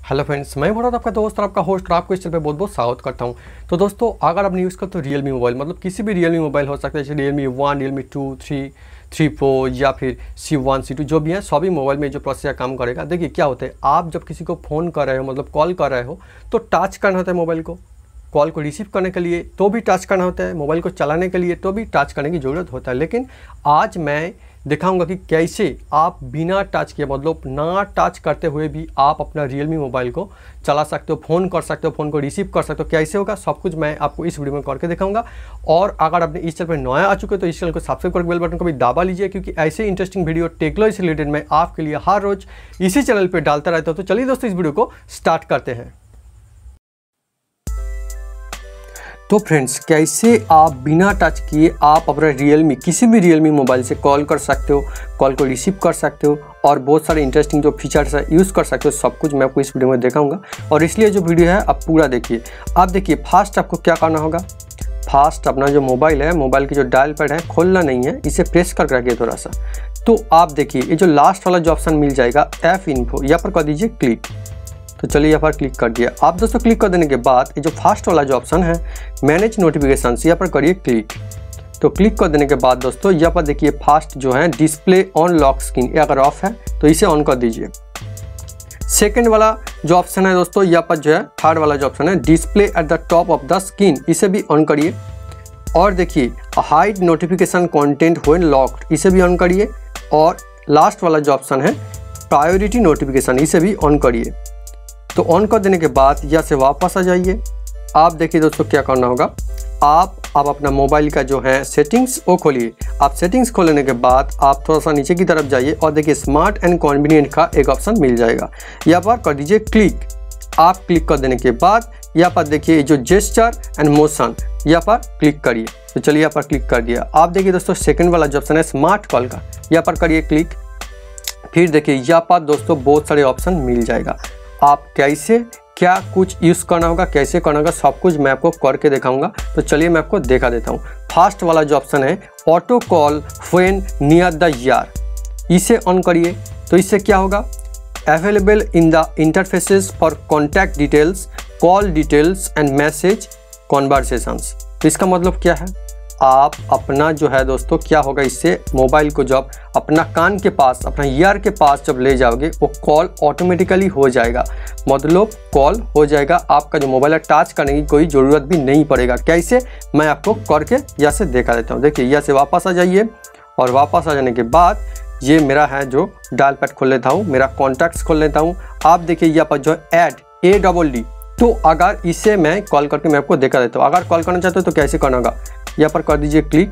Hello friends, मैं भरत आपका दोस्त और आपका होस्ट और आपको इस चैनल पे बहुत बहुत स्वागत करता हूं। तो दोस्तों, अगर आपने यूज़ करते हो रियलमी मोबाइल, मतलब किसी भी रियलमी मोबाइल हो सकता है, जैसे रियलमी 1, रियलमी 2, 3, 3 Pro या फिर C1, C2 जो भी है, सभी मोबाइल में जो प्रोसेसर काम करेगा। देखिए क्या होता है, आप जब किसी को फ़ोन कर रहे हो, मतलब कॉल कर रहे हो, तो टच करना होता है मोबाइल को। कॉल को रिसीव करने के लिए तो भी टच करना होता है, मोबाइल को चलाने के लिए तो भी टच करने की ज़रूरत होता है। लेकिन आज मैं दिखाऊंगा कि कैसे आप बिना टच किए, मतलब ना टच करते हुए भी आप अपना रियलमी मोबाइल को चला सकते हो, फ़ोन कर सकते हो, फ़ोन को रिसीव कर सकते हो। कैसे होगा सब कुछ मैं आपको इस वीडियो में करके दिखाऊंगा। और अगर आपने इस चैनल पर नया आ चुके हो तो इस चैनल को सब्सक्राइब करके बेल बटन को भी दबा लीजिए, क्योंकि ऐसे इंटरेस्टिंग वीडियो टेक्नोलॉजी से रिलेटेड मैं आपके लिए हर रोज़ इसी चैनल पर डालता रहता हूँ। तो चलिए दोस्तों, इस वीडियो को स्टार्ट करते हैं। तो फ्रेंड्स, कैसे आप बिना टच किए आप अपना रियलमी किसी भी रियलमी मोबाइल से कॉल कर सकते हो, कॉल को रिसीव कर सकते हो और बहुत सारे इंटरेस्टिंग जो फीचर्स है यूज़ कर सकते हो, सब कुछ मैं आपको इस वीडियो में दिखाऊंगा। और इसलिए जो वीडियो है आप पूरा देखिए। आप देखिए, फास्ट आपको क्या करना होगा, फास्ट अपना जो मोबाइल है, मोबाइल की जो डायल पैड है खोलना नहीं है, इसे प्रेस कर रखिए थोड़ा सा। तो आप देखिए ये जो लास्ट वाला जो ऑप्शन मिल जाएगा ऐप इन्फो, यहाँ पर कर दीजिए क्लिक। तो चलिए यहाँ पर क्लिक कर दिया। आप दोस्तों क्लिक कर देने के बाद ये जो फास्ट वाला जो ऑप्शन है मैनेज नोटिफिकेशन, यहाँ पर करिए क्लिक। तो क्लिक कर देने के बाद दोस्तों यहाँ पर देखिए फास्ट जो है डिस्प्ले ऑन लॉक स्क्रीन, ये अगर ऑफ है तो इसे ऑन कर दीजिए। सेकंड वाला जो ऑप्शन है दोस्तों, यहाँ पर जो है थर्ड वाला जो ऑप्शन है display at the top of the screen, इसे भी ऑन करिए। और देखिए hide notification content when locked, इसे भी ऑन करिए। और लास्ट वाला जो ऑप्शन है प्रायोरिटी नोटिफिकेशन, इसे भी ऑन करिए। तो ऑन कर देने के बाद यहाँ से वापस आ जाइए। आप देखिए दोस्तों क्या करना होगा, आप अपना मोबाइल का जो है सेटिंग्स वो खोलिए। आप सेटिंग्स खोलने के बाद आप थोड़ा सा नीचे की तरफ जाइए और देखिए स्मार्ट एंड कन्वीनियंट का एक ऑप्शन मिल जाएगा, यहाँ पर कर दीजिए क्लिक। आप क्लिक कर देने के बाद यहाँ पर देखिए जो जेस्चर एंड मोशन, यहाँ पर क्लिक करिए। तो चलिए यहाँ पर क्लिक कर दिया। आप देखिए दोस्तों सेकेंड वाला जो ऑप्शन है स्मार्ट कॉल का, यहाँ पर करिए क्लिक। फिर देखिए यहाँ पर दोस्तों बहुत सारे ऑप्शन मिल जाएगा। आप कैसे क्या कुछ यूज़ करना होगा, कैसे करना होगा, सब कुछ मैं आपको करके दिखाऊंगा। तो चलिए मैं आपको दिखा देता हूँ। फास्ट वाला जो ऑप्शन है auto call when near the ear, इसे ऑन करिए। तो इससे क्या होगा, available in the interfaces for contact details, call details and message conversations. तो इसका मतलब क्या है, आप अपना जो है दोस्तों क्या होगा, इससे मोबाइल को जब अपना कान के पास, अपना ईयर के पास जब ले जाओगे वो कॉल ऑटोमेटिकली हो जाएगा, मतलब कॉल हो जाएगा। आपका जो मोबाइल है टच करने की कोई ज़रूरत भी नहीं पड़ेगा। कैसे, मैं आपको करके यहाँ से दिखा देता हूँ। देखिए यहाँ से वापस आ जाइए और वापस आ जाने के बाद ये मेरा है जो डायल पैड खोल लेता हूँ, मेरा कॉन्टैक्ट्स खोल लेता हूँ। आप देखिए यहाँ पर जो ऐड ADD, तो अगर इसे मैं कॉल करके मैं आपको दिखा देता हूँ। अगर कॉल करना चाहते हो तो कैसे करना होगा, यहाँ पर कर दीजिए क्लिक।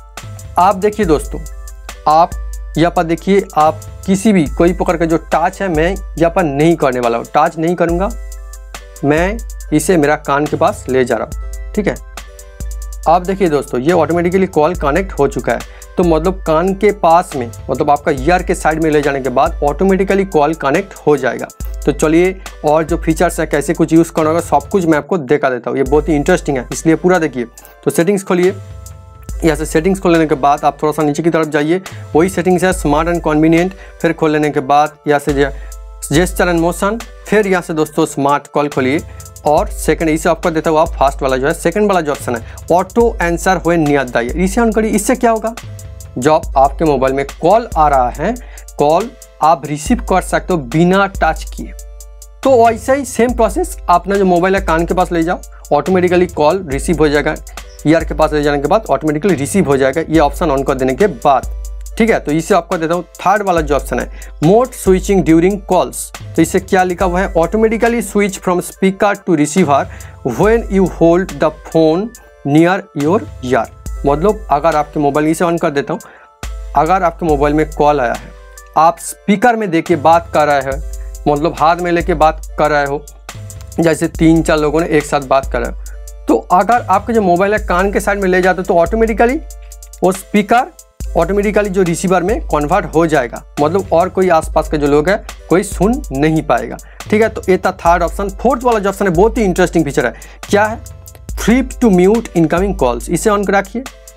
आप देखिए दोस्तों, आप यहाँ पर देखिए, आप किसी भी कोई प्रकार का जो टच है मैं यहाँ पर नहीं करने वाला हूँ, टच नहीं करूँगा, मैं इसे मेरा कान के पास ले जा रहा हूँ। ठीक है, आप देखिए दोस्तों ये ऑटोमेटिकली कॉल कनेक्ट हो चुका है। तो मतलब कान के पास में, मतलब आपका ईयर के साइड में ले जाने के बाद ऑटोमेटिकली कॉल कनेक्ट हो जाएगा। तो चलिए और जो फीचर्स है कैसे कुछ यूज़ करना होगा सब कुछ मैं आपको दिखा देता हूँ। ये बहुत ही इंटरेस्टिंग है, इसलिए पूरा देखिए। तो सेटिंग्स खोलिए, यहाँ से सेटिंग्स खोल लेने के बाद आप थोड़ा सा नीचे की तरफ जाइए, वही सेटिंग्स है स्मार्ट एंड कन्वीनियंट। फिर खोल लेने के बाद यहाँ से जेस्चर एंड मोशन, फिर यहाँ से दोस्तों स्मार्ट कॉल खोलिए। और सेकंड इसे आपको देता हुआ फास्ट वाला जो है सेकंड वाला जो ऑप्शन है auto answer when near the ear, इसे ऑन करिए। इससे क्या होगा, जब आपके मोबाइल में कॉल आ रहा है, कॉल आप रिसीव कर सकते हो बिना टच किए। तो ऐसा ही सेम प्रोसेस, अपना जो मोबाइल है कान के पास ले जाओ, ऑटोमेटिकली कॉल रिसीव हो जाएगा। ईयर के पास ले जाने के बाद ऑटोमेटिकली रिसीव हो जाएगा, ये ऑप्शन ऑन कर देने के बाद। ठीक है, तो इसे आपको देता हूँ थर्ड वाला जो ऑप्शन है मोड स्विचिंग ड्यूरिंग कॉल्स। तो इसे क्या लिखा हुआ है, automatically switch from speaker to receiver when you hold the phone near your ear. मतलब अगर आपके मोबाइल, इसे ऑन कर देता हूँ, अगर आपके मोबाइल में कॉल आया है, आप स्पीकर में देखिए बात कर रहे हैं, मतलब हाथ में लेके बात कर रहे हो, जैसे 3-4 लोगों ने एक साथ बात कर रहे हो, तो अगर आपके जो मोबाइल है कान के साइड में ले जाते हो तो ऑटोमेटिकली वो स्पीकर ऑटोमेटिकली जो रिसीवर में कन्वर्ट हो जाएगा, मतलब और कोई आसपास के जो लोग हैं कोई सुन नहीं पाएगा। ठीक है, तो ये था थर्ड ऑप्शन। फोर्थ वाला जो ऑप्शन है बहुत ही इंटरेस्टिंग फीचर है, क्या है, flip to mute incoming calls, इसे ऑन कर रखिए।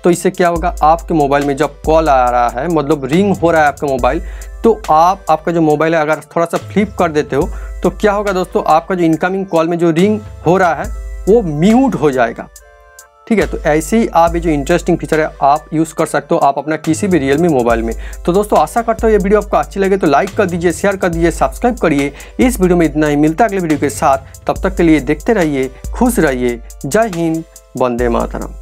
तो इससे क्या होगा, आपके मोबाइल में जब कॉल आ रहा है, मतलब रिंग हो रहा है आपका मोबाइल, तो आपका जो मोबाइल है अगर थोड़ा सा फ्लिप कर देते हो तो क्या होगा दोस्तों, आपका जो इनकमिंग कॉल में जो रिंग हो रहा है वो म्यूट हो जाएगा। ठीक है, तो ऐसे ही आप ये जो इंटरेस्टिंग फीचर है आप यूज़ कर सकते हो आप अपना किसी भी रियलमी मोबाइल में। तो दोस्तों आशा करता हूँ ये वीडियो आपको अच्छी लगे तो लाइक कर दीजिए, शेयर कर दीजिए, सब्सक्राइब करिए। इस वीडियो में इतना ही, मिलता है अगले वीडियो के साथ। तब तक के लिए देखते रहिए, खुश रहिए। जय हिंद, वंदे मातरम।